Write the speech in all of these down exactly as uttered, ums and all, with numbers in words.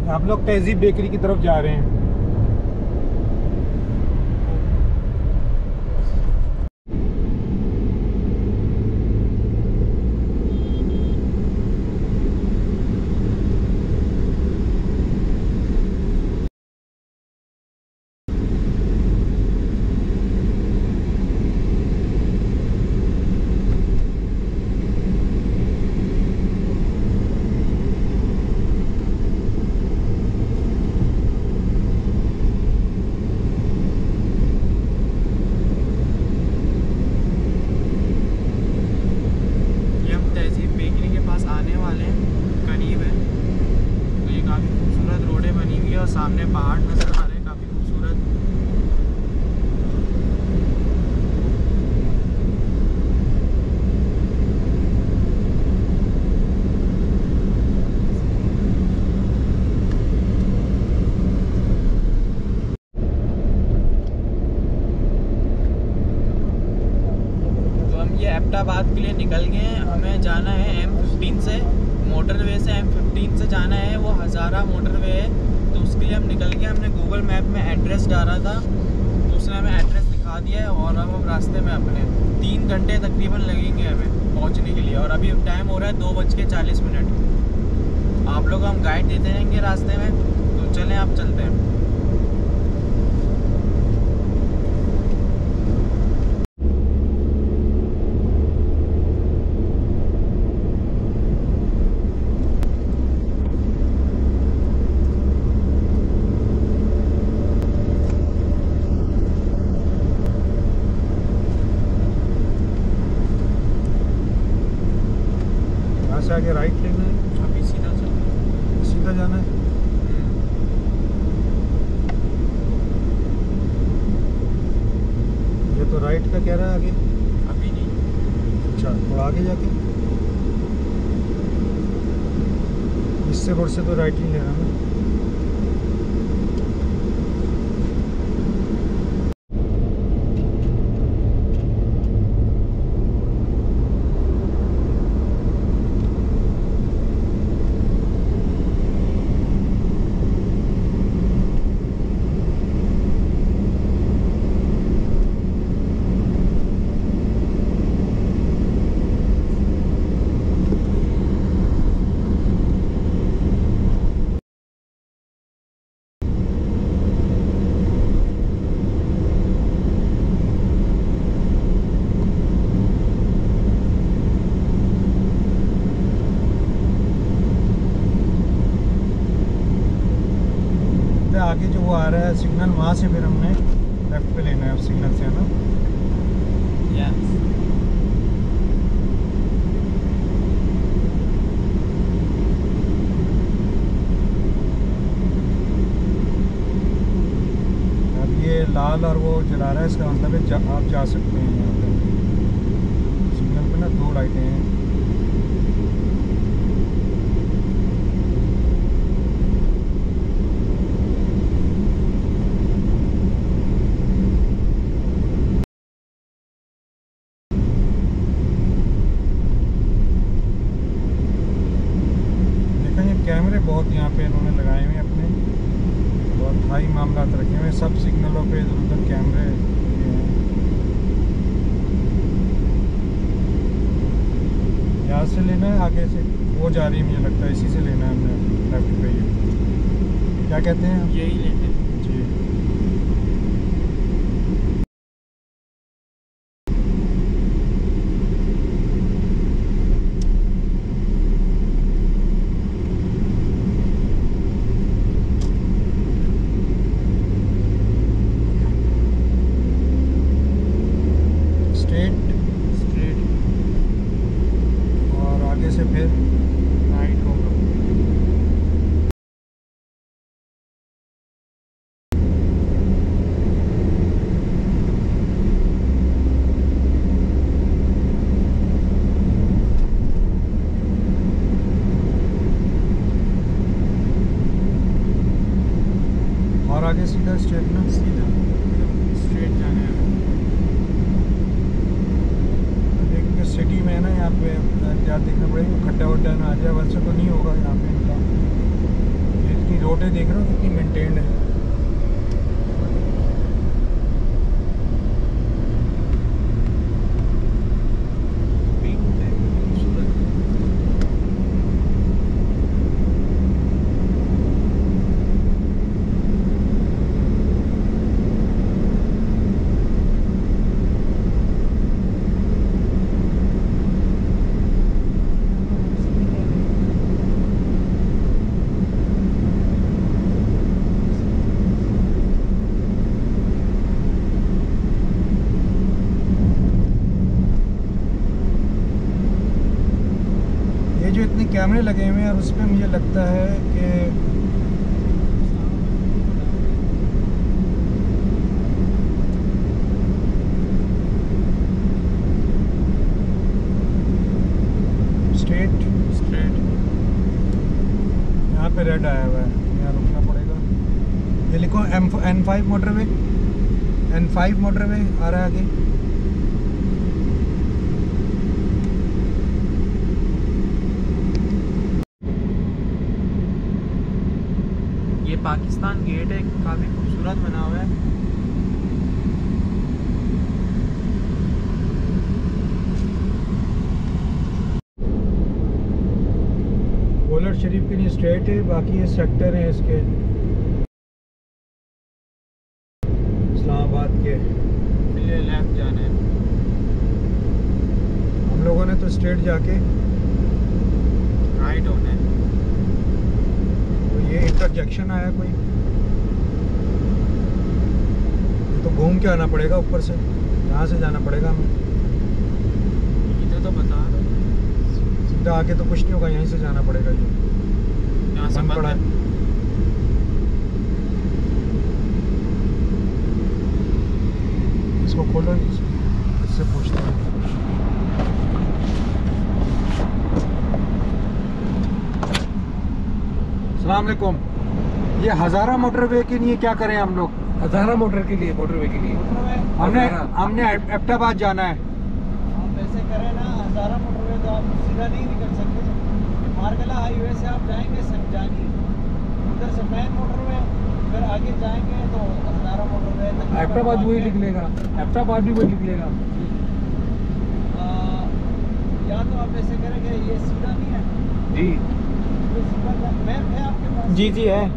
आप लोग तहजीब बेकरी की तरफ जा रहे हैं। सामने पहाड़ नजर आ रहे हैं काफ़ी खूबसूरत। तो हम ये एबटाबाद के लिए निकल गए हैं। हमें जाना है एम फिफ्टीन से, मोटरवे से एम फिफ्टीन से जाना है। वो हज़ारा मोटरवे है, तो उसके लिए हम निकल गए। हमने गूगल मैप में एड्रेस डाला था, तो उसने हमें एड्रेस दिखा दिया है और अब हम रास्ते में अपने तीन घंटे तकरीबन लगेंगे हमें पहुंचने के लिए। और अभी टाइम हो रहा है दो बज के चालीस मिनट। आप लोग हम गाइड देते रहेंगे रास्ते में, तो चलें आप चलते हैं। आगे राइट लेना है, अभी सीधा चलते सीधा जाना है। ये तो राइट का कह रहा है आगे। अभी नहीं, अच्छा थोड़ा आगे जाके इससे रोड से तो राइट ही लेना है। आगे जो वो आ रहा है सिग्नल, वहाँ से फिर हमने लेफ्ट पे लेना है उस सिग्नल से, है ना। यस। अब ये लाल और वो जला रहा है, इसका मतलब है जा, आप जा सकते हैं यहाँ पे। सिग्नल पे ना दो लाइटें हैं। कैमरे बहुत यहाँ पे इन्होंने लगाए हुए हैं अपने, बहुत हाई मामला रखे हुए हैं। सब सिग्नलों पे इधर उधर कैमरे हैं। यहाँ से लेना है, आगे से वो जा रही है, मुझे लगता है इसी से लेना है हमने लेफ्ट पे। ये क्या कहते हैं, यही लेते हैं जी। से फिर राइट होगा। और आगे सीधा स्ट्रेट ना, सीधा स्ट्रेट जाना है। देखिए सिटी में है ना, यहाँ पे ध्यान देखना पड़ेगा खड्डा वड्डा ना आ जाए, वैसे तो नहीं होगा यहाँ पे इनका। इतनी रोडें देख रहे हो कितनी मेंटेन्ड है। जो इतने कैमरे लगे हुए हैं और उस पर मुझे लगता है कि स्ट्रेट स्ट्रेट यहाँ पे रेड आया हुआ है, यहाँ रुकना पड़ेगा। ये लिखो M N five motorway, N five motorway आ रहा है आगे। ये पाकिस्तान गेट है, काफ़ी खूबसूरत बना हुआ है। बोलर शरीफ के लिए स्ट्रेट है, बाकी ये सेक्टर हैं इसके इस्लामाबाद के। फिर लेफ्ट जाना है। हम लोगों ने तो स्ट्रेट जाके राइट होना है। ये इंटरजेक्शन आया कोई, ये तो घूम के आना पड़ेगा ऊपर से, यहाँ से जाना पड़ेगा हमें। इधर तो बता दो, सीधा आके तो कुछ नहीं होगा, यहीं से जाना पड़ेगा। ये यहाँ से पड़ा है। इसको खोलो, इससे पूछते हैं। अस्सलाम वालेकुम। ये हज़ारा मोटरवे के लिए क्या करें हम लोग? हज़ारा मोटर के लिए, मोटरवे के लिए हमने हमने एबटाबाद जाना है। आप ऐसे करें ना, हज़ारा मोटरवे तो आप सीधा नहीं निकल सकते। मारगला हाईवे से आप जाएंगे संजानी, उधर से मेन मोटरवे, फिर आगे जाएंगे तो हज़ारा मोटरवे। एबटाबाद वही लिख लेगा, एबटाबाद भी वही लिख लेगा। या तो आप ऐसे करेंगे, ये सीधा नहीं है जी मैप है आपके पास? जी जी है।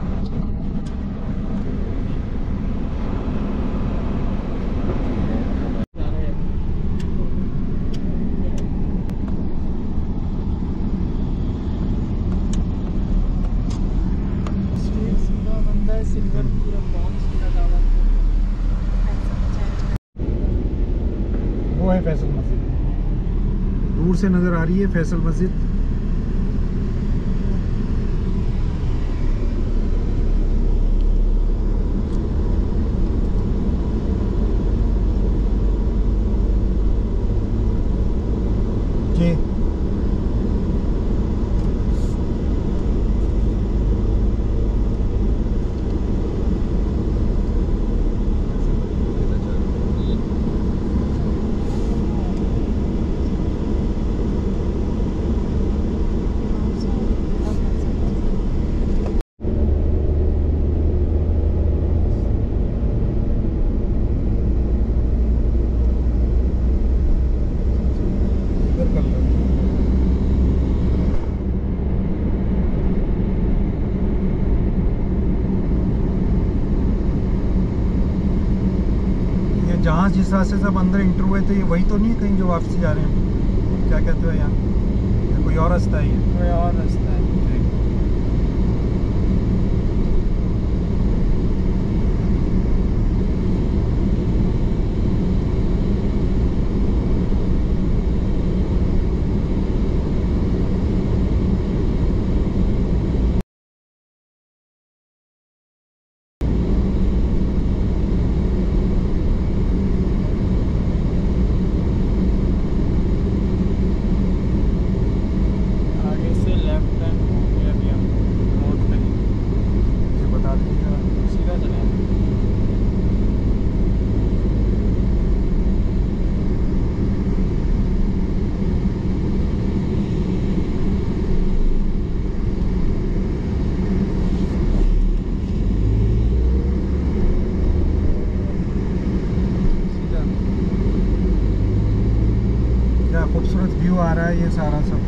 वो है फैसल मस्जिद, दूर से नज़र आ रही है फैसल मस्जिद। जी जहाँ जिस रास्ते से अब अंदर इंटर हुए थे, ये वही तो नहीं है कहीं जो वापसी जा रहे हैं? क्या कहते हो यहाँ, ये कोई और रास्ता है? ये कोई और रास्ता है। आगे से लेफ्ट है। आ रहा है ये सारा सब।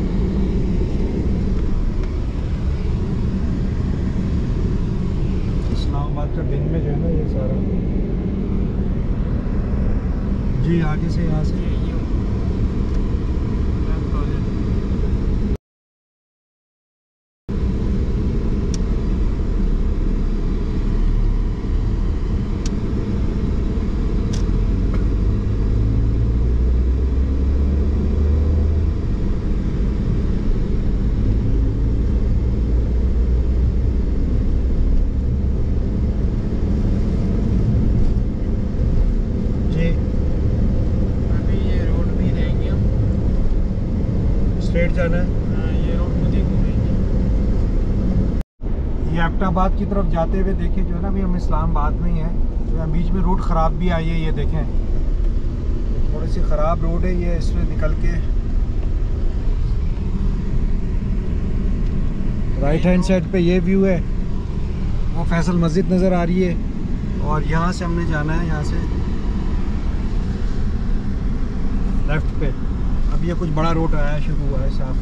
इस्लामाबाद का दिन में जो है ना ये सारा जी आगे से यहाँ से स्ट्रेट जाना है। ये रोड मुझे घूमेंगे। ये एबटाबाद की तरफ जाते हुए देखें जो है ना, अभी हम इस्लामाबाद में ही हैं, तो यहाँ बीच में रोड ख़राब भी आई है। ये देखें थोड़ी सी ख़राब रोड है ये, इसमें निकल के राइट हैंड साइड पे ये व्यू है, वो फैसल मस्जिद नज़र आ रही है, और यहाँ से हमने जाना है यहाँ से लेफ़्ट पे। अब ये कुछ बड़ा रोड आया शुरू हुआ है साफ।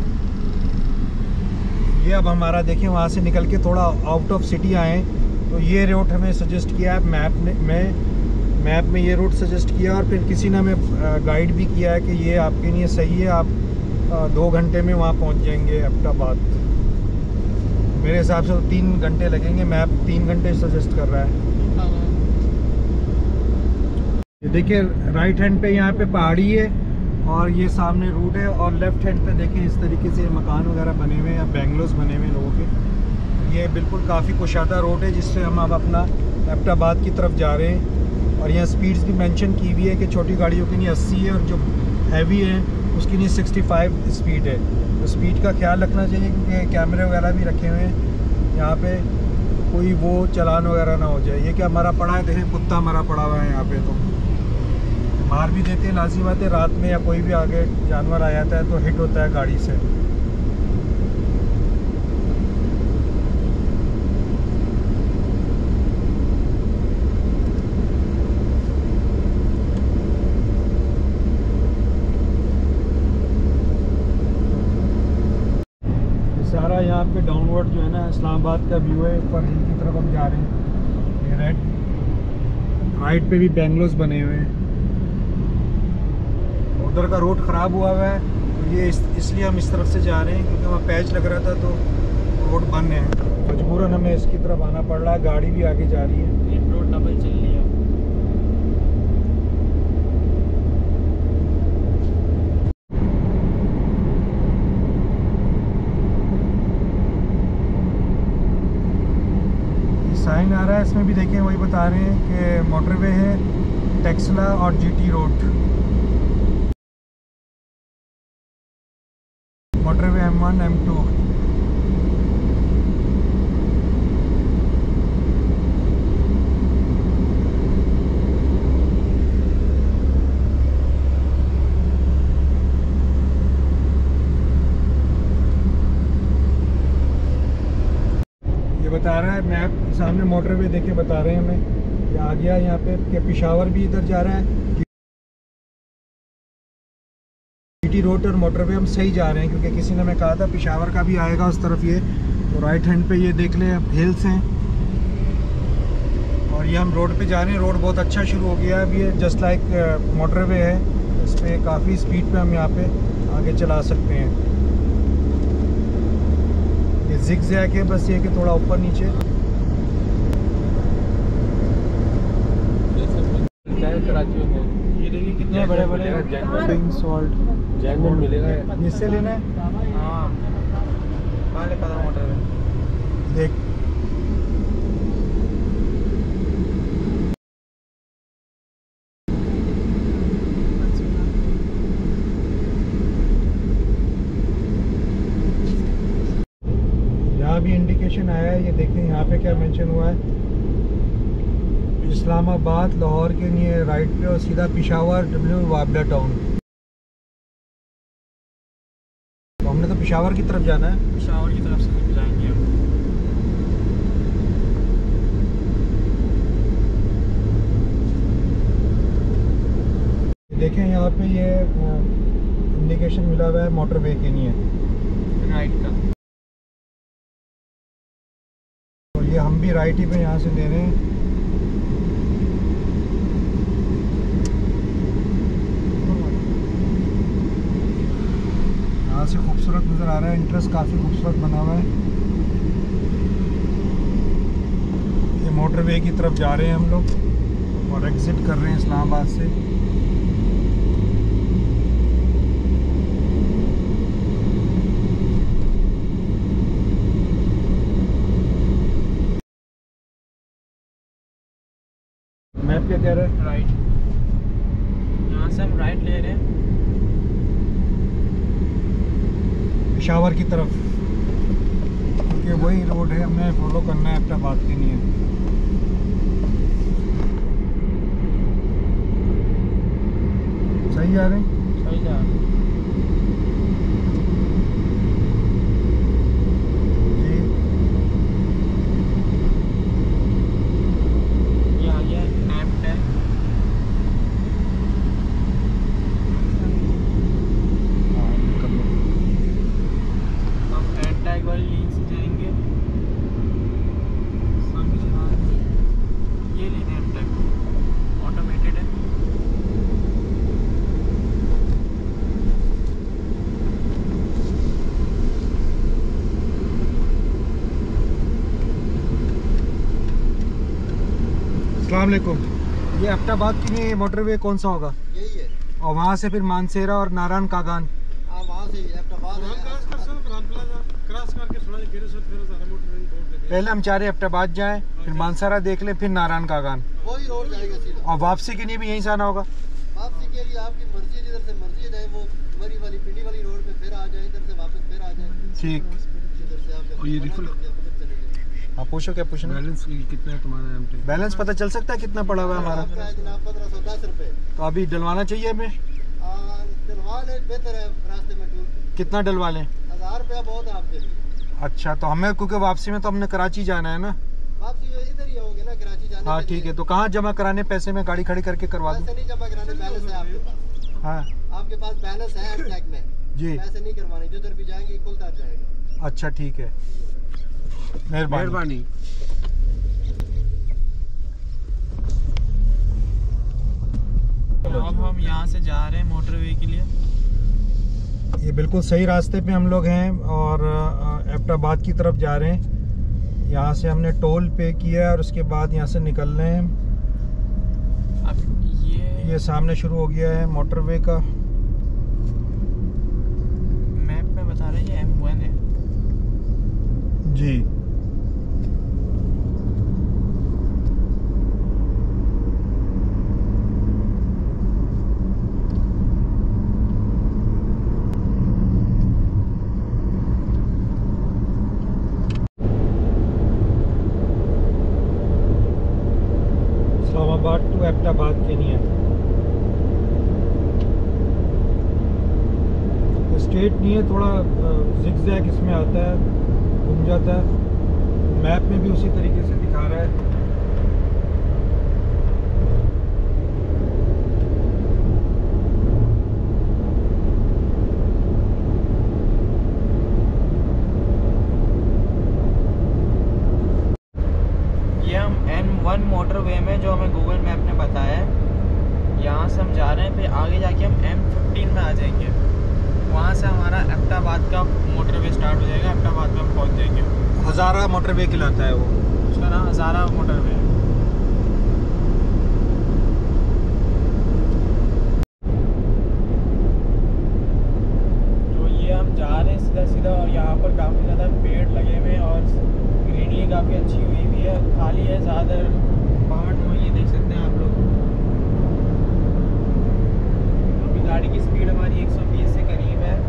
ये अब हमारा देखें वहाँ से निकल के थोड़ा आउट ऑफ सिटी आए, तो ये रोड हमें सजेस्ट किया है मैप ने में मैप में ये रोड सजेस्ट किया, और फिर किसी ने हमें गाइड भी किया है कि ये आपके लिए सही है, आप दो घंटे में वहाँ पहुँच जाएंगे एबटाबाद। मेरे हिसाब से तो तीन घंटे लगेंगे, मैप तीन घंटे सजेस्ट कर रहा है। ये देखिए राइट हैंड पे यहाँ पे पहाड़ी है और ये सामने रोड है, और लेफ़्ट हैंड पे देखें इस तरीके से मकान वगैरह बने हुए हैं या बेंगलोस बने हुए हैं लोगों के। ये बिल्कुल काफ़ी कुशादा रोड है जिससे हम अब अपना एबटाबाद की तरफ जा रहे हैं। और यहाँ स्पीड्स भी मेंशन की हुई है कि छोटी गाड़ियों के लिए अस्सी है और जो हैवी है उसके लिए सिक्सटी फाइव स्पीड है। तो स्पीड का ख्याल रखना चाहिए क्योंकि कैमरे वगैरह भी रखे हुए हैं यहाँ पर, कोई वो चलान वगैरह ना हो जाए। ये क्या मरा पड़ा है, देखें कुत्ता मरा पड़ा हुआ है यहाँ पर, तो मार भी देते हैं लाजिम बात है। रात में या कोई भी आगे जानवर आ जाता है तो हिट होता है गाड़ी से। सारा यहाँ पे डाउनवर्ड जो है ना इस्लामाबाद का व्यू है, ऊपर हिल की तरफ हम जा रहे हैं। ये राइट राइट पे भी बेंगलोस बने हुए हैं। उधर का रोड ख़राब हुआ हुआ है, तो ये इस, इसलिए हम इस तरफ से जा रहे हैं क्योंकि वहाँ पैच लग रहा था तो रोड बंद है। मजबूरन हमें इसकी तरफ आना पड़ रहा है, गाड़ी भी आगे जा रही है। ये रोड डबल चल रही है। साइन आ रहा है इसमें भी देखें, वही बता रहे हैं कि मोटरवे है टेक्सला और GT road, motorway M one M two. ये बता रहा है मैप सामने मोटरवे देखे बता रहे हैं हमें, ये आ गया यहाँ पे कि पेशावर भी इधर जा रहा है। जीटी रोड और मोटरवे हम सही जा रहे हैं क्योंकि किसी ने हमें कहा था पेशावर का भी आएगा उस तरफ। ये तो राइट हैंड पे ये देख लें हिल्स हैं और ये हम रोड पे जा रहे हैं। रोड बहुत अच्छा शुरू हो गया है अभी, ये जस्ट लाइक मोटरवे है, इस पर काफ़ी स्पीड पे हम यहाँ पे आगे चला सकते हैं। ये जिग जैग है, बस ये कि थोड़ा ऊपर नीचे। कराची में ये देखिए कितने बड़े बड़े पिंक सॉल्ट जैनमन मिलेगा। इससे लेना है। हाँ कहाँ लिखा था मोटर में देख यहाँ भी इंडिकेशन आया है, ये देखें यहाँ पे क्या मेंशन हुआ है, इस्लामाबाद लाहौर के लिए राइट पे और सीधा पेशावर डब्ल्यू वाबला टाउन। तो हमने तो पेशावर की तरफ जाना है। पेशावर की तरफ से जाएंगे हम। देखें यहाँ पे ये इंडिकेशन मिला हुआ है मोटरवे के लिए राइट का। तो ये हम भी राइट ही पे यहाँ से ले रहे हैं। यहाँ से खूबसूरत नज़र आ रहा है, इंटरेस्ट काफ़ी खूबसूरत बना हुआ है। ये मोटरवे की तरफ जा रहे हैं हम लोग और एग्ज़िट कर रहे हैं इस्लामाबाद से। मैप क्या कह रहा है? राइट, यहाँ से हम राइट ले रहे हैं पेशावर की तरफ, क्योंकि वही रोड है हमें फॉलो करना है एबटाबाद के लिए। सही जा रहे हैं? सही जा रहे हैं। जी ये आ गया एम टेन। हम एम टैग वाली लिंक से जाएंगे। ये लेना एम टैग, ऑटोमेटेड है। अस्सलाम वालेकुम। ये एबटाबाद के लिए मोटरवे कौन सा होगा? यही है। और वहाँ से फिर मानसेरा और नारायण कागान। हाँ, वहाँ से एबटाबाद पहले हम चाह रहे एबटाबाद जाएं, फिर मानसेरा देख लें, फिर नारायण कागान, वही रोड जाएगा सीधा। और वापसी के लिए भी यहीं से आना होगा। वापसी के लिए आपकी मर्जी है, जिधर से मर्जी जाए, वो मरी वाली पिंडी वाली रोड पे फिर आ जाए, इधर से वापस फिर आ जाए। ठीक। इधर से आप और ये रिफिल हाँ पूछो, क्या पूछना? बैलेंस कितना है तुम्हारा एम टेन? बैलेंस पता चल सकता है कितना पड़ा हुआ है हमारा? आपका है जनाब पंद्रह सौ दस रुपये। तो अभी डलवाना चाहिए हमें? डलवा लें, बेहतर है रास्ते में टूर। कितना डलवा लें? हज़ार रुपया बहुत है आपके लिए। अच्छा, तो हमें क्योंकि वापसी में तो हमने कराची जाना है ना। वापसी इधर ही होगी ना, कराची जाने हाँ के ठीक लिए। है, तो कहाँ जमा कराने पैसे? में गाड़ी खड़ी करके करवा दूँ? पैसे नहीं जमा कराने, बैलेंस है आपके पास। हाँ आपके पास बैलेंस है एमटेक में जी। पैसे नहीं करवाने, जिधर भी जाएंगे खुलता जाएगा। अच्छा ठीक है, मेहरबानी। मेहरबानी। अब हम यहाँ से जा रहे हैं मोटरवे के लिए। ये बिल्कुल सही रास्ते पे हम लोग हैं और अ, एबटाबाद की तरफ जा रहे हैं। यहाँ से हमने टोल पे किया है और उसके बाद यहाँ से निकल रहे हैं। अब ये ये सामने शुरू हो गया है मोटरवे का। मैप में बता रहे हैं ये एम वन है। जी इस्लामाबाद टू एबटाबाद के लिए स्ट्रेट नहीं है, थोड़ा जिगजैग इसमें आता है, घूम जाता है। मैप में भी उसी तरीके से दिखा रहा है। ये हम एन वन मोटरवे में, जो हमें गूगल मैप ने बताया है, यहाँ से हम जा रहे हैं। फिर आगे जाके हम एम फिफ्टीन में आ जाएंगे। वहाँ से हमारा एबटाबाद का मोटरवे स्टार्ट हो जाएगा। एबटाबाद में हम पहुँच जाएंगे। हज़ारा मोटरवे कहलाता है वो। उसका नाम हज़ारा मोटरवे है। तो ये हम जा रहे हैं सीधा सीधा, और यहाँ पर काफ़ी ज़्यादा पेड़ लगे हुए हैं और ग्रीनरी काफ़ी अच्छी हुई हुई है। खाली है, ज़्यादा पहाड़ तो ये देख सकते हैं आप लोग। अभी गाड़ी की स्पीड हमारी एक सौ बीस से करीब है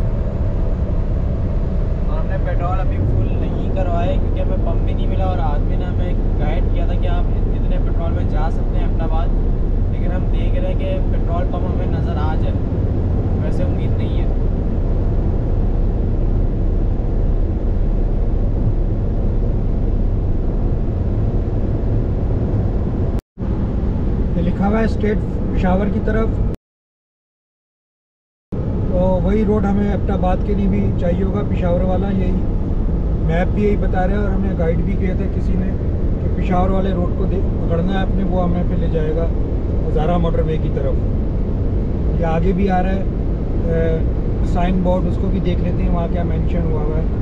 और हमने पेट्रोल अभी फुल नहीं करवाया क्योंकि हमें पंप भी नहीं मिला और आदमी ने हमें गाइड किया था कि आप इतने पेट्रोल में जा सकते हैं अहमदाबाद, लेकिन हम देख रहे हैं कि पेट्रोल पंप हमें नज़र आ जाए, वैसे उम्मीद नहीं है। ये लिखा हुआ है स्टेट पेशावर की तरफ, तो वही रोड हमें एबटाबाद के लिए भी चाहिए होगा, पिशावर वाला। यही मैप भी यही बता रहा है, और हमें गाइड भी किया था किसी ने कि पिशावर वाले रोड को देख पकड़ना है अपने, वो हमें पे ले जाएगा हज़ारा मोटरवे की तरफ। ये आगे भी आ रहा है साइन बोर्ड, उसको भी देख लेते हैं वहाँ क्या मेंशन हुआ हुआ है।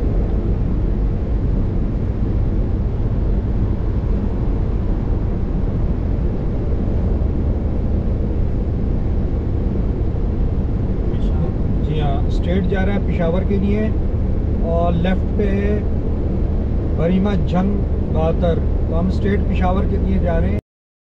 जी हाँ, स्ट्रेट जा रहा है पिशावर के लिए, और लेफ्ट पे है बरीमा जंग बातर। तो हम स्ट्रेट पिशावर के लिए जा रहे हैं।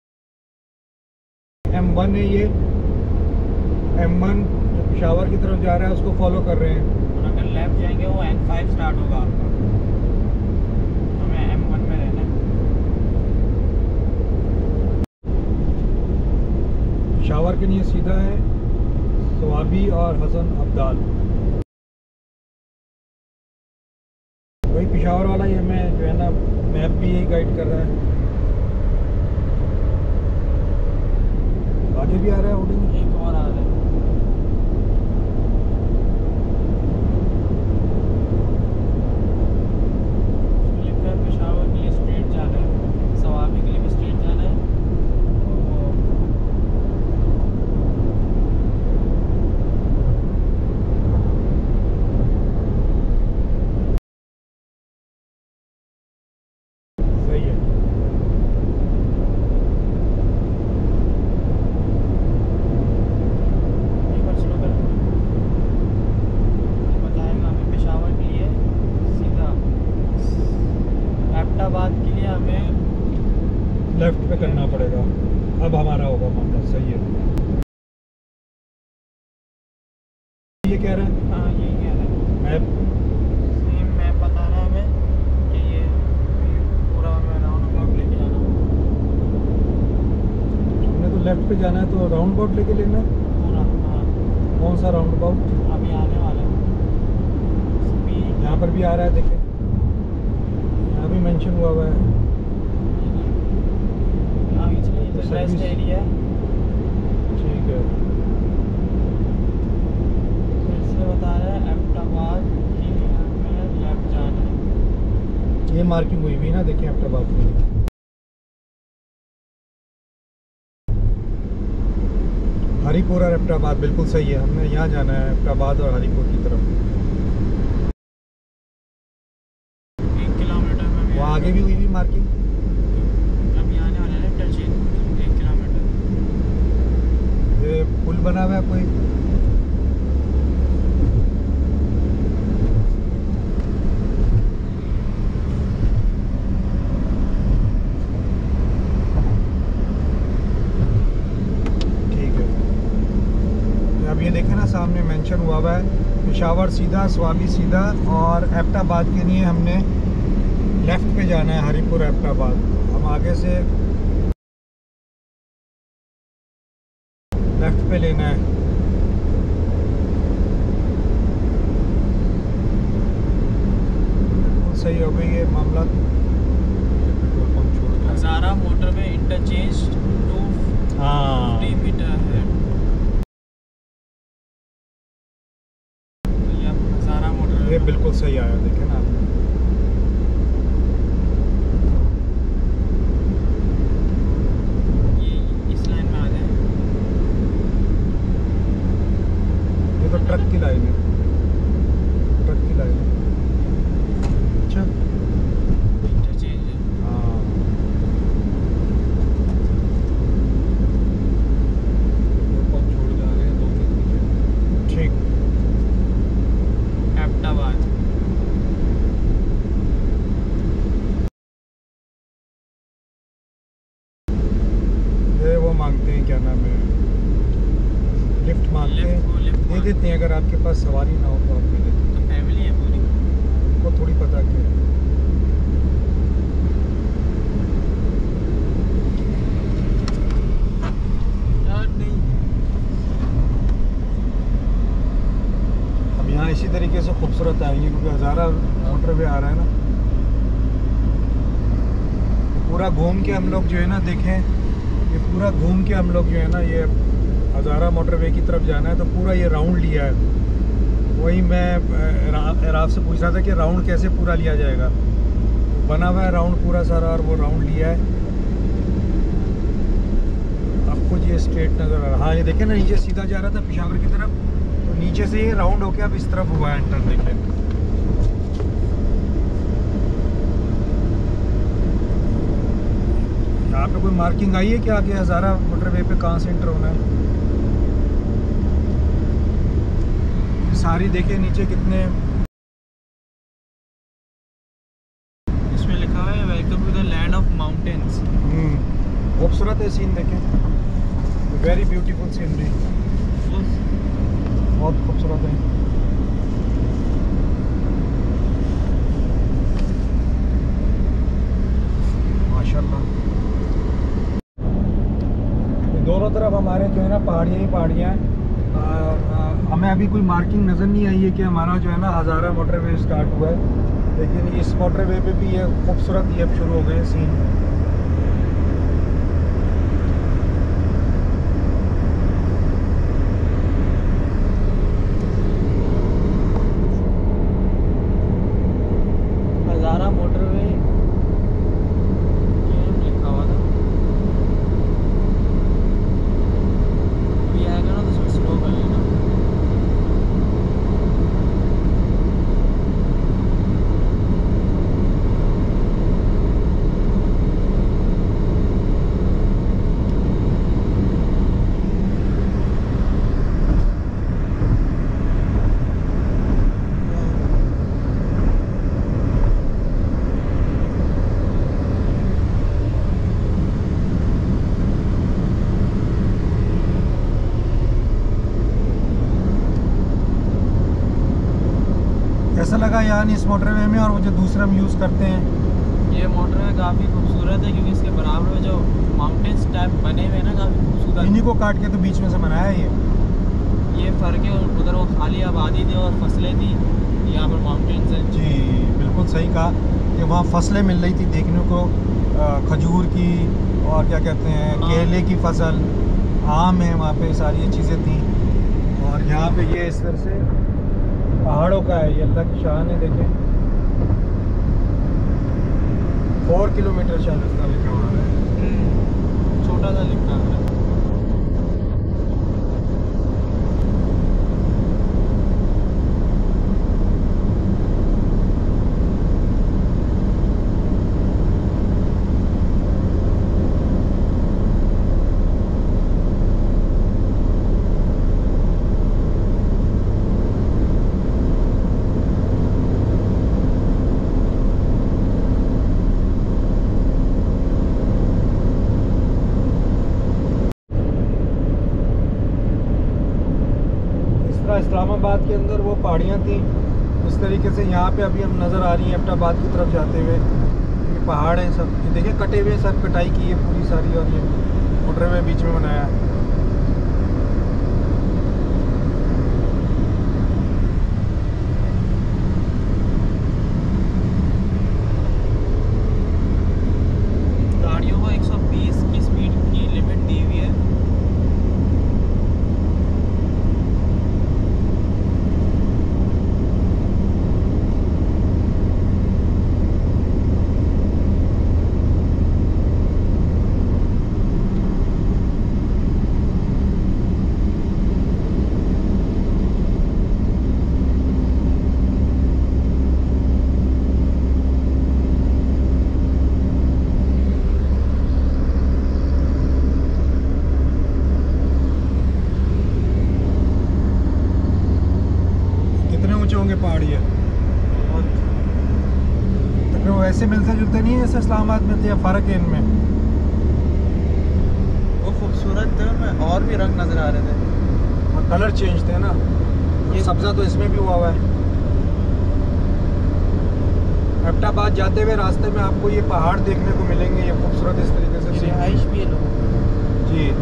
एम वन है ये, एम वन जो पिशावर की तरफ जा रहा है उसको फॉलो कर रहे हैं। और अगर लेफ्ट जाएंगे वो एन फाइव स्टार्ट होगा आपका, हमें एम वन में रहना है। पिशावर के लिए सीधा है स्वाबी और हसन अब्दाल। वही पिशावर वाला ही हमें जो है ना मैप भी यही गाइड कर रहा है। आगे भी आ रहा है होर्डिंग, एक और आ रहा है। लिखा है पेशावर के लिए स्ट्रेट जाना है, सवाबी के लिए भी स्ट्रेट जाना है। सही है। एक बार स्लो कर, ये बताएगा हमें पेशावर के लिए सीधा, एबटाबाद के लिए हमें लेफ्ट पे करना पड़ेगा। अब हमारा होगा मामला। सही है, ये कह रहे हैं हाँ यही कह रहे हैं। मैप। सेम मैप बता रहा है हमें कि ये ये पूरा हमें राउंड अबाउट लेके जाना होगा हमने तो लेफ्ट पे जाना है, तो राउंड अबाउट लेके लेना है। पूरा। हाँ कौन सा राउंड अबाउट? अभी आने वाला है। स्पीड यहाँ पर भी आ रहा है, देखें यहाँ भी मेंशन हुआ हुआ है। आगे चलिए, तो सर्विस- रेस्ट एरिया है। ठीक है, फिर से बता रहा है एबटाबाद के लिए हमें लेफ्ट जाना है। ये मार्किंग हुई हुई ना, देखें एबटाबाद में। हरीपुर और एबटाबाद बिल्कुल सही है, हमने यहाँ जाना है एबटाबाद और हरीपुर की तरफ। एक किलोमीटर में भी वो आगे भी हुई हुई मार्किंग। अभी आने वाला है इंटरचेंज, एक किलोमीटर। ये पुल बना हुआ है कोई, ठीक है। अब ये देखें ना सामने मेंशन हुआ हुआ है पिशावर सीधा, स्वाबी सीधा, और एबटाबाद के लिए हमने लेफ्ट पे जाना है, हरीपुर एबटाबाद। हम आगे से लेफ्ट पे लेना है। बिल्कुल सही हो गई ये मामला। पेट्रोल पंप छोड़ के हज़ारा मोटरवे इंटरचेंज टू हाँ, फिफ्टी मीटर है। तो ये अब हज़ारा मोटरवे ये बिल्कुल सही आया, देखें ना आपने। ये इस लाइन में आ गए। ये तो ट्रक की लाइन है, ट्रक की लाइन है। अच्छा, इंटरचेंज है। हाँ, पेट्रोल पंप छोड़ जा रहे हैं दो के पीछे। ठीक। एबटाबाद ये वो मांगते हैं, क्या नाम है, लिफ्ट मांगते लिफ्ट को लिफ्ट हैं। दे मांगते देते हैं, अगर आपके पास सवारी ना हो तो आप दे देते हैं। तो फैमिली है पूरी। उनको थोड़ी पता क्या है। यार नहीं, अब यहाँ इसी तरीके से खूबसूरत आएंगे, क्योंकि हज़ारा मोटरवे आ रहा है ना। पूरा घूम के हम लोग जो है ना, देखें ये पूरा घूम के हम लोग जो है ना, ये हज़ारा मोटरवे की तरफ जाना है, तो पूरा ये राउंड लिया है। वही मैं राव से पूछ रहा था कि राउंड कैसे पूरा लिया जाएगा। बना हुआ है राउंड पूरा सारा और वो राउंड लिया है। आपको ये स्ट्रेट नज़र आ रहा। हाँ ये देखें ना, नीचे सीधा जा रहा था पेशावर की तरफ, तो नीचे से ये राउंड होके अब इस तरफ हुआ है एंटर। देखें यहाँ पे कोई मार्किंग आई है क्या कि हज़ारा मोटरवे पे कहाँ से एंटर होना है? सारी देखिए नीचे कितने, इसमें लिखा हुआ है welcome to the land of mountains. खूबसूरत है सीन, देखें वेरी ब्यूटीफुल सीनरी, बहुत खूबसूरत है। माशाल्लाह दोनों तरफ हमारे जो है ना पहाड़ियाँ ही पहाड़ियाँ हैं। हमें अभी कोई मार्किंग नज़र नहीं आई है कि हमारा जो है ना हज़ारा मोटरवे स्टार्ट हुआ है, लेकिन इस मोटरवे पे भी ये खूबसूरत ये अब शुरू हो गए सीन। हज़ारा मोटरवे लिखा हुआ था, अभी आएगा ना तो उसमें स्लो कर लेना। कैसा लगा यार इस मोटरवे में और वो जो दूसरा हम यूज़ करते हैं? ये मोटरवे काफ़ी खूबसूरत है क्योंकि इसके बराबर में जो माउंटेन्स टाइप बने हुए हैं ना, काफ़ी खूबसूरत। इन्हीं को काट के तो बीच में से बनाया है ये। ये फ़र्क है, उधर वो खाली आबादी थी और फसलें थी, यहाँ पर माउंटेन्स हैं। जी बिल्कुल सही कहा कि वहाँ फसलें मिल रही थी देखने को, खजूर की और क्या कहते हैं केले की फसल, आम है वहाँ पे, सारी चीज़ें थी। और यहाँ पे ये इस तरह से पहाड़ों का है, ये अल्लाह की शान है। देखें फोर किलोमीटर शायद इसका लिखा हुआ है, छोटा सा लिखा है। इस्लामाबाद के अंदर वो पहाड़ियाँ थी इस तरीके से यहाँ पे अभी हम नज़र आ रही हैं एबटाबाद की तरफ जाते हुए। ये पहाड़ हैं सब, ये देखिए कटे हुए, सब कटाई की है पूरी सारी, और ये मोटरवे बीच में बनाया है। गाड़ियों को एक सौ बीस की स्पीड की लिमिट दी हुई है। होंगे पहाड़ी है और तो वैसे मिलते जुलते नहीं है जैसे इस्लामाबाद में थे, या फ़र्क है इनमें? वो खूबसूरत थे, उनमें और भी रंग नज़र आ रहे थे और कलर चेंज थे ना, ये सब्ज़ा तो इसमें भी हुआ हुआ है। एबटाबाद जाते हुए रास्ते में आपको ये पहाड़ देखने को मिलेंगे, ये खूबसूरत इस तरीके से रिहाइश भी है लोगों की। जी।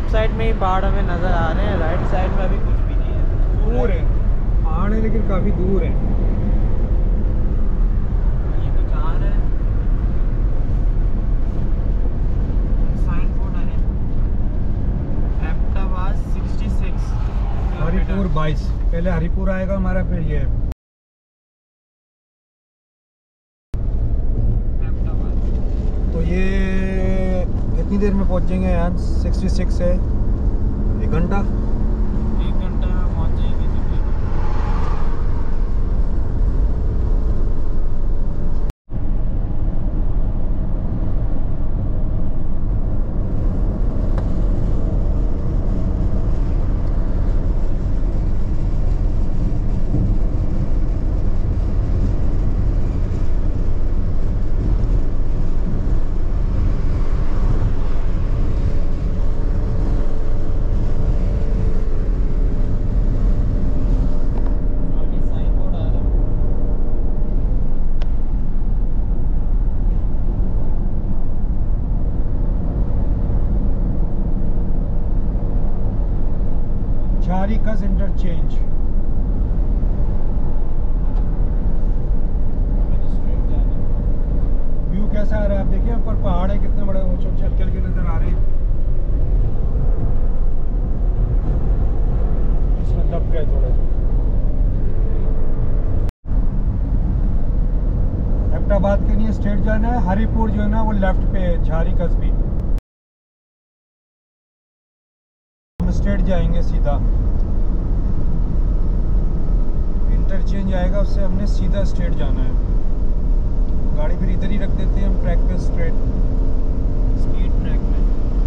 लेफ्ट साइड में ही पहाड़ हमें नज़र आ रहे हैं, राइट साइड में अभी कुछ भी नहीं है, दूर है पहाड़ है लेकिन काफ़ी दूर है। ये कुछ आ रहा है, साइन बोर्ड है एबटाबाद सिक्सटी सिक्स हरिपुर बाईस, पहले हरिपुर आएगा हमारा, फिर ये एबटाबाद। तो ये कितनी देर में पहुंचेंगे यहाँ? सिक्सटी सिक्स है, एक घंटा। एक घंटा में पहुँच जाएंगे दिल्ली। आगे साइन बोर्ड आ रहा है। झारी कस इंटरचेंज। स्ट्रेट जाना है। व्यू कैसा आ रहा है आप देखिए, ऊपर पहाड़ है कितने बड़े ऊंचे ऊंचे हल्के हल्के नजर आ रहे हैं। इसमें दब गए थोड़े। एबटाबाद के लिए स्ट्रेट जाना है, हरिपुर जो है ना वो लेफ्ट पे है, झारी कस्बी। हम स्ट्रेट जाएंगे सीधा, इंटरचेंज आएगा उससे हमने सीधा स्ट्रेट जाना है। गाड़ी फिर इधर ही रख देते हैं हम ट्रैक पे स्ट्रेट। स्पीड ट्रैक में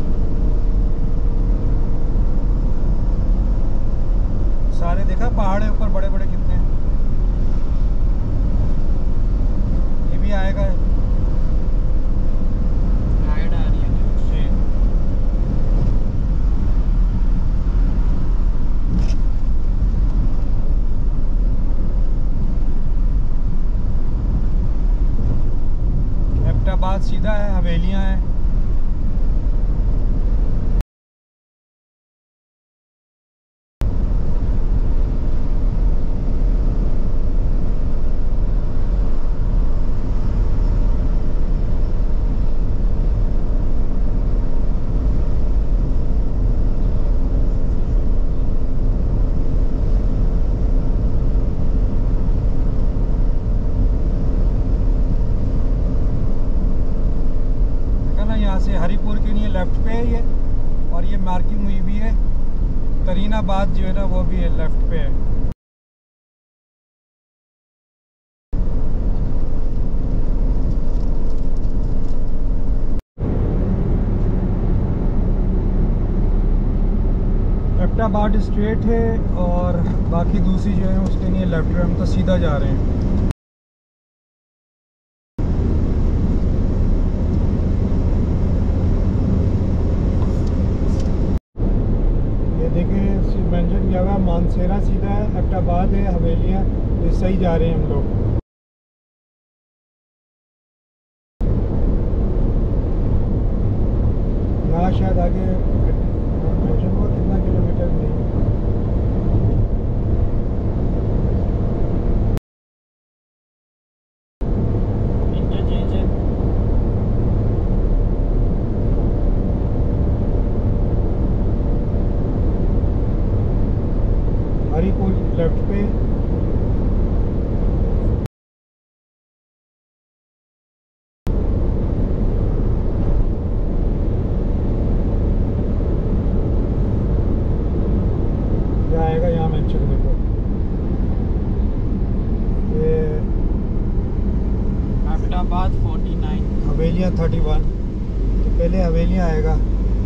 सारे देखा पहाड़ है ऊपर बड़े बड़े कितने हैं। ये भी आएगा राइड आ रही है। जी। एबटाबाद सीधा है, हवेलियां हैं। देखा ना, यहाँ से हरिपुर के लिए लेफ्ट पे है ये, और ये मार्किंग हुई भी है। तरीनाबाद जो है ना वो भी है लेफ्ट पे है। एबटाबाद स्ट्रेट है और बाकी दूसरी जो है उसके लिए लेफ्ट पे, हम तो सीधा जा रहे हैं। ये देखिए मेंशन किया हुआ मानसेरा सीधा है, एबटाबाद है, हवेलियाँ, ये सही जा रहे हैं हम लोग। यहाँ शायद आगे मेंशन हुआ कितना किलोमीटर नहीं। इंटरचेंज है। हरिपुर लेफ्ट पे, ये आएगा यहाँ मेंशन देखो, ये Abbottabad forty nine. Havelian thirty one. तो पहले हवेलियाँ आएगा,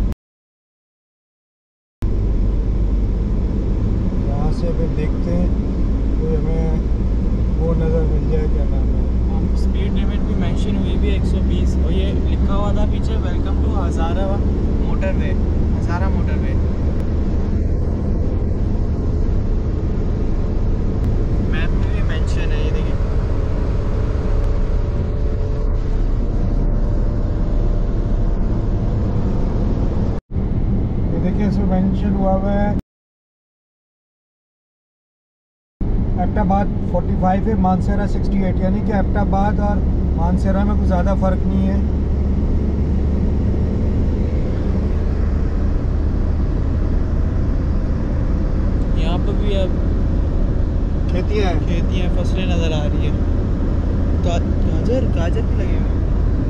यहाँ से फिर देखते हैं कोई हमें वो नज़र मिल जाए, क्या नाम है। स्पीड लिमिट भी मेंशन हुई भी एक सौ बीस, और ये लिखा हुआ था पीछे welcome to Hazara motorway, Hazara motorway. Map में भी मेंशन है, ये देखिए। ये तरीके से मेंशन हुआ हुआ है। एबटाबाद पैंतालीस है, मानसेरा अड़सठ, यानी कि एबटाबाद और मानसेरा में कुछ ज़्यादा फ़र्क नहीं है। यहाँ पर भी अब खेतियाँ हैं, खेतियाँ फसलें नज़र आ रही है। गा, गाजर गाजर भी लगे हुए हैं।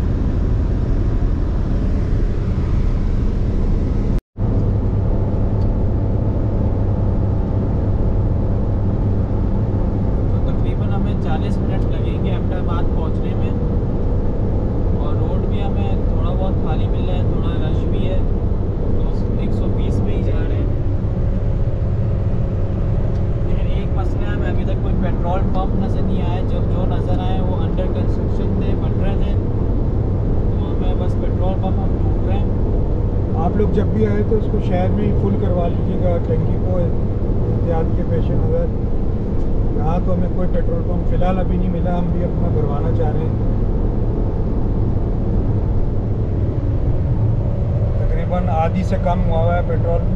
तो तकरीबन हमें चालीस मिनट लगेंगे एबटाबाद पहुँचने में, और रोड भी हमें थोड़ा बहुत खाली मिल रहा है, थोड़ा रश भी है, तो एक सौ बीस में ही जा रहे हैं। मसला है, हमें अभी तक कोई पेट्रोल पंप नज़र नहीं आया। जब जो नज़र आए वो अंडर कंस्ट्रक्शन थे, बन रहे थे, तो हमें बस पेट्रोल पंप हम ढूंढ रहे हैं। आप लोग जब भी आए तो उसको शहर में ही फुल करवा लीजिएगा टंकी को एहतियात के पेश नज़र। यहाँ तो हमें कोई पेट्रोल पंप फ़िलहाल अभी नहीं मिला, हम भी अपना भरवाना चाह रहे हैं। तकरीबन आधी से कम हुआ हुआ है पेट्रोल।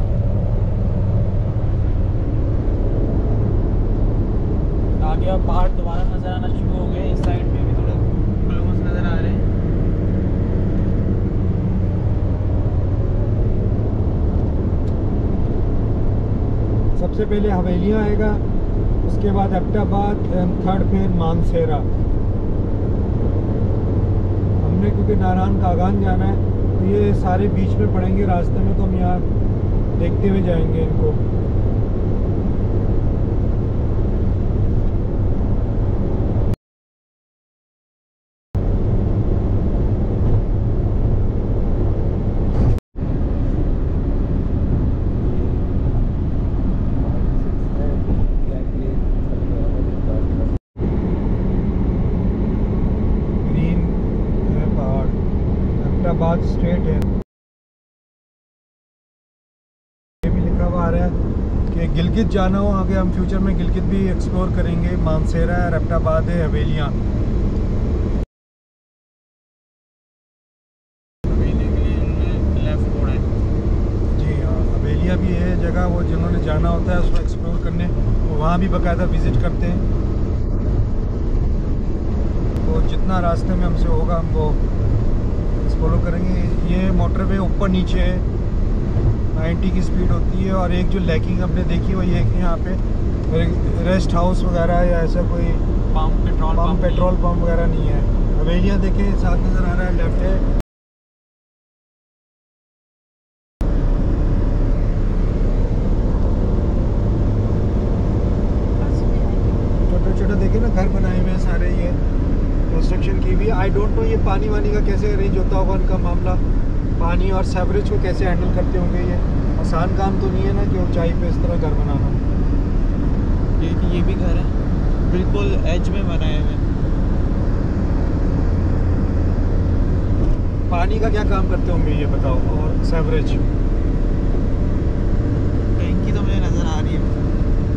आगे अब पहाड़ दोबारा नज़र आना शुरू हो गए, इस साइड में भी थोड़े क्लोज नज़र आ रहे हैं। सबसे पहले हवेलियाँ आएगा, उसके बाद एबटाबाद एंड थर्ड फिर मानसेरा। हमने क्योंकि नारायण कागान जाना है तो ये सारे बीच में पड़ेंगे रास्ते में, तो हम यहाँ देखते हुए जाएंगे इनको। एबटाबाद स्ट्रेट है, ये भी लिखा हुआ आ रहा है कि गिलगित जाना हो आगे, हम फ्यूचर में गिलगित भी एक्सप्लोर करेंगे। मानसेरा है, एबटाबाद है, हवेलियाँ। हवेली के लिए इनमें लेफ्ट मोड़ है। जी हाँ, हवेलियाँ भी है जगह, वो जिन्होंने जाना होता है उसको एक्सप्लोर करने, वो वहाँ भी बाकायदा विज़िट करते हैं। तो जितना रास्ते में हमसे होगा हम वो फॉलो करेंगे। ये मोटरवे ऊपर नीचे है, नब्बे की स्पीड होती है, और एक जो लैकिंग हमने देखी वो ये है कि यहाँ पे रेस्ट हाउस वगैरह या ऐसा कोई pump petrol pump petrol pump वगैरह नहीं है। हवेलियाँ देखें साथ नज़र आ रहा है, लेफ्ट है। छोटे छोटे देखे ना घर बनाए हुए हैं सारे, ये कंस्ट्रक्शन की भी। आई डोंट नो ये पानी वानी का कैसे अरेंज होता होगा उनका मामला, पानी और सेवरेज को कैसे हैंडल करते होंगे। ये आसान काम तो नहीं है ना कि ऊंचाई पे इस तरह घर बनाना। ये ये भी घर है, बिल्कुल एज में बनाए हुए। पानी का क्या काम करते होंगे ये बताओ, और सेवरेज। टैंकी तो मुझे नज़र आ रही है।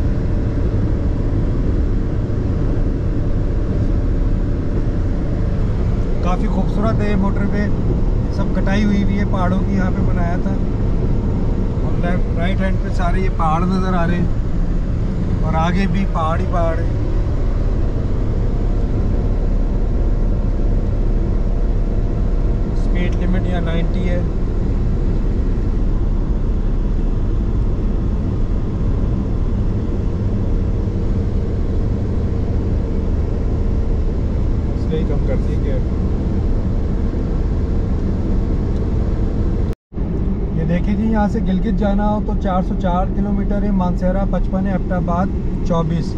काफ़ी खूबसूरत है ये मोटरवे, सब कटाई हुई हुई है पहाड़ों की, यहाँ पे बनाया था। और लेफ्ट राइट हैंड पे सारे ये पहाड़ नज़र आ रहे हैं, और आगे भी पहाड़ ही पहाड़ है। स्पीड लिमिट यहाँ नब्बे है। इसलिए कम कर दी क्या। ये देखिए जी, यहाँ से गिलगित जाना हो तो चार सौ चार किलोमीटर है, मानसेरा पचपन है, एबटाबाद चौबीस।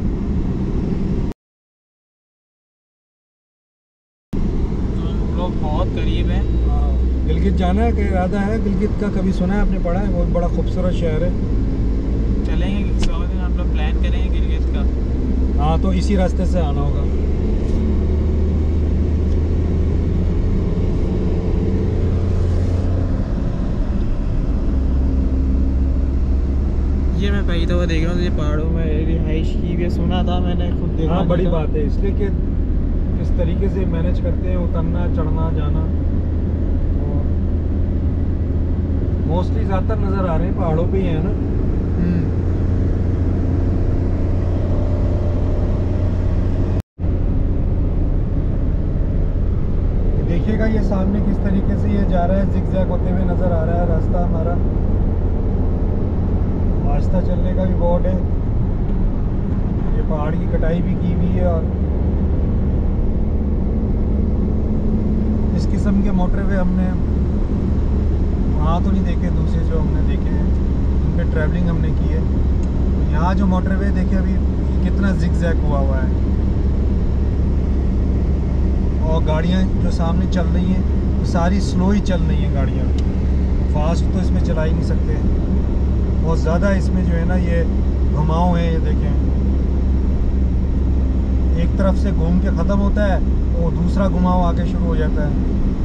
तो लोग बहुत करीब हैं। गिलगित जाना का इरादा है। गिलगित का कभी सुना है आपने, पढ़ा है? बहुत बड़ा खूबसूरत शहर है। चलेंगे सौ दिन हम लोग प्लान करेंगे गिलगित का। हाँ, तो इसी रास्ते से आना होगा। ये मैं पहली दफ़ा देख रहा हूँ, ये पहाड़ों में रिहाइश की भी सुना था मैंने, खुद देखा। हाँ, बड़ी बात है, इसलिए कि इस तरीके से मैनेज करते हैं, उतरना चढ़ना जाना। मोस्टली ज़्यादातर नज़र आ रहे हैं पहाड़ों पे ही है ना। देखिएगा ये सामने किस तरीके से ये जा रहा है, जिगजैग होते हुए नज़र आ रहा है रास्ता हमारा। आहिस्ता चलने का भी बोर्ड है। ये पहाड़ की कटाई भी की हुई है और इस किस्म के मोटरवे हमने वहाँ तो नहीं देखे, दूसरे जो हमने देखे हैं उन पर ट्रैवलिंग हमने की है। यहाँ जो मोटरवे देखे अभी कितना जिगजैग हुआ हुआ है और गाड़ियाँ जो सामने चल रही हैं वो सारी स्लो ही चल रही हैं गाड़ियाँ, फास्ट तो इसमें चला ही नहीं सकते। बहुत ज़्यादा इसमें जो है ना ये घुमाव है। ये देखें, एक तरफ से घूम के ख़त्म होता है और दूसरा घुमाव आके शुरू हो जाता है।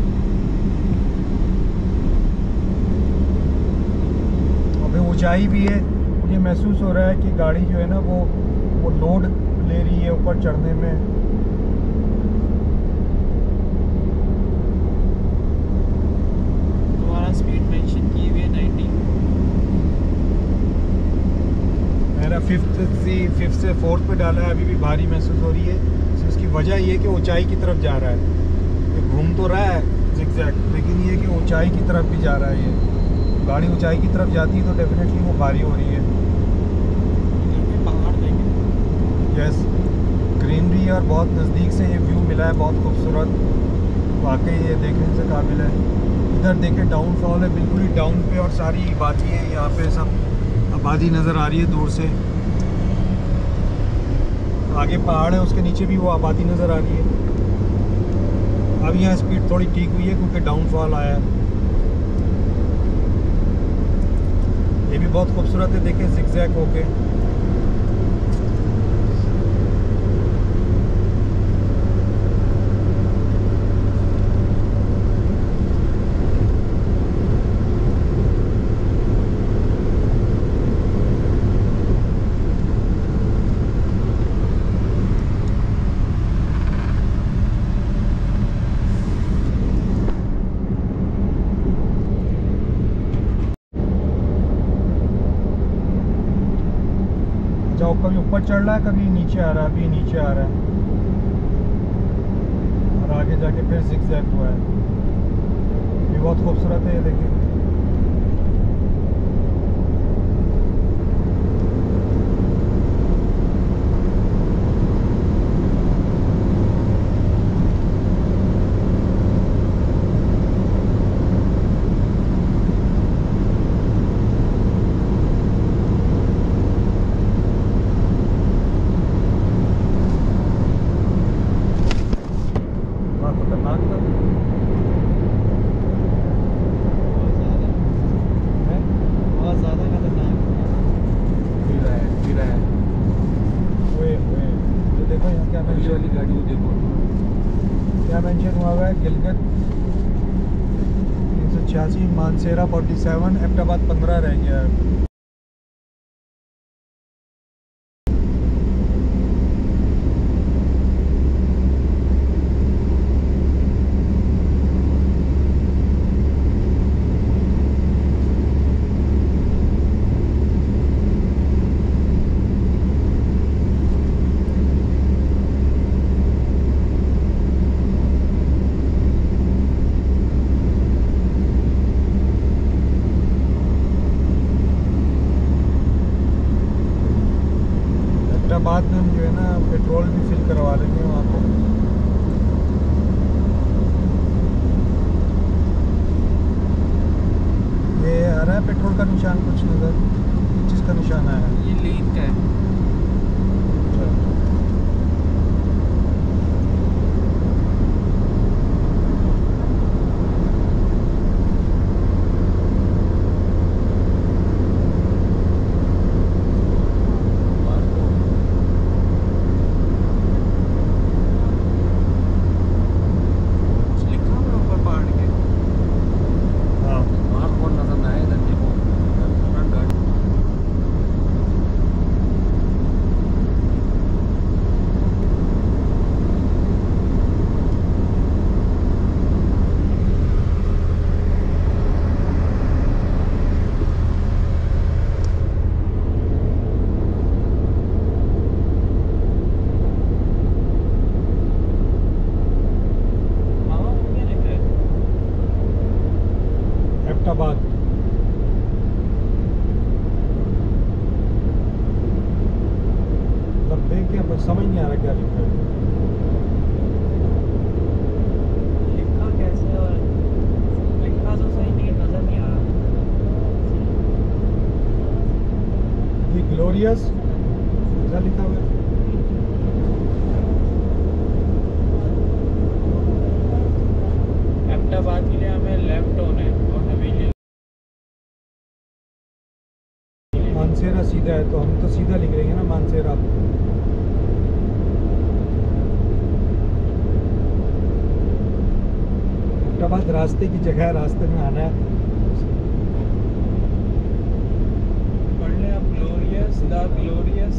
और फिर ऊंचाई भी है, मुझे महसूस हो रहा है कि गाड़ी जो है ना वो वो लोड ले रही है ऊपर चढ़ने में। स्पीड मेंशन की हुई है नाइंटी। मेरा फिफ्थ से फिफ्थ से फोर्थ पे डाला है, अभी भी भारी महसूस हो रही है। तो इसकी वजह ये है कि ऊंचाई की तरफ जा रहा है। ये घूम तो रहा है जिगजैग, लेकिन ये कि ऊंचाई की तरफ भी जा रहा है। ये गाड़ी ऊंचाई की तरफ जाती है तो डेफिनेटली वो भारी हो रही है। पहाड़ देखें, यस, ग्रीनरी और बहुत नज़दीक से ये व्यू मिला है, बहुत खूबसूरत। वाकई ये देखने से काबिल है। इधर देखें डाउनफॉल है, बिल्कुल ही डाउन पे और सारी आबादी है यहाँ पे, सब आबादी नज़र आ रही है दूर से। आगे पहाड़ है, उसके नीचे भी वो आबादी नज़र आ रही है। अब यहाँ स्पीड थोड़ी ठीक हुई है क्योंकि डाउनफॉल आया है। ये भी बहुत खूबसूरत है, देखें जिगजैग होके। कभी ऊपर चढ़ रहा है, कभी नीचे आ रहा है, अभी नीचे आ रहा है और आगे जाके फिर जिगजैग हुआ है। ये बहुत खूबसूरत है, ये देखिए। वाली गाड़ी देखो क्या मेंशन हुआ हुआ है, गिलगित तीन सौ छियासी, मानसेरा फोर्टी सेवन, एबटाबाद पंद्रह रह गया है। बाद में हम जो है ना पेट्रोल भी फिल करवा लेंगे वहाँ पे। ये आ रहा है पेट्रोल का निशान, कुछ नज़र किस चीज़ का निशान आया है? ये लीन का है। देखें, अब समझ नहीं आ रहा क्या लिखा है। लिखा कैसे और लिखा तो सही नहीं नजर नहीं आ रहा। ये ग्लोरियस ऐसा लिखा हुआ है। एबटाबाद के लिए हमें लेफ्ट होना है और हवेली मानसेरा सीधा है, तो हम तो सीधा लिख लेंगे ना मानसेरा। एबटाबाद रास्ते की जगह है, रास्ते में आना है। पढ़ लें अब ग्लोरियस द ग्लोरियस।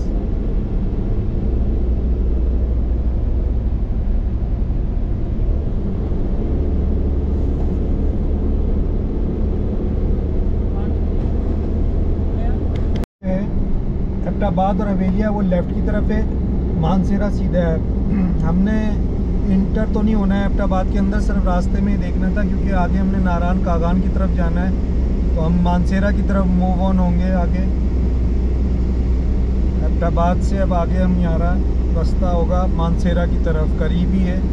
एबटाबाद और हवेलिया वो लेफ़्ट की तरफ है, मानसेरा सीधा है। हमने इंटर तो नहीं होना है एबटाबाद के अंदर, सिर्फ रास्ते में ही देखना था, क्योंकि आगे हमने नारायण कागान की तरफ जाना है, तो हम मानसेरा की तरफ मूव ऑन होंगे आगे। एबटाबाद से अब आगे हम यहाँ रास्ता होगा मानसेरा की तरफ, करीब ही है।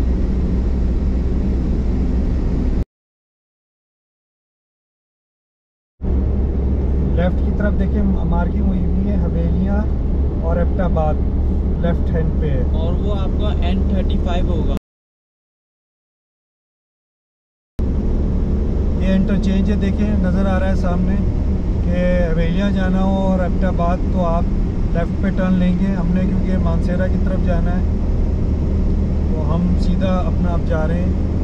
लेफ़्ट की तरफ देखिए मार्किंग हुई हुई है हवेलियाँ और एबटाबाद लेफ्ट हैंड पे है। और वो आपका एन थर्टी फाइव होगा। ये इंटरचेंज है, देखें नज़र आ रहा है सामने कि हवेलियाँ जाना हो और एबटाबाद तो आप लेफ़्ट पे टर्न लेंगे। हमने क्योंकि मानसेरा की तरफ जाना है, तो हम सीधा अपना अब जा रहे हैं।